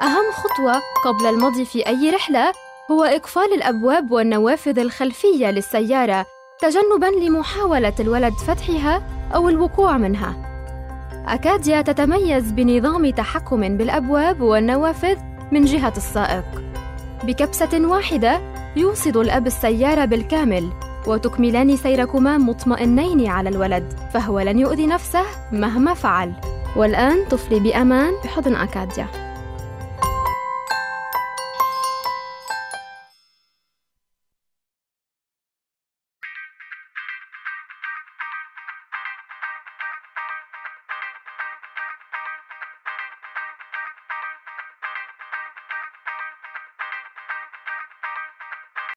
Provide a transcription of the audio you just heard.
أهم خطوة قبل المضي في أي رحلة هو إقفال الأبواب والنوافذ الخلفية للسيارة تجنباً لمحاولة الولد فتحها أو الوقوع منها. أكاديا تتميز بنظام تحكم بالأبواب والنوافذ من جهة السائق. بكبسة واحدة يوصد الأب السيارة بالكامل وتكملان سيركما مطمئنين على الولد، فهو لن يؤذي نفسه مهما فعل. والآن طفلي بأمان بحضن أكاديا.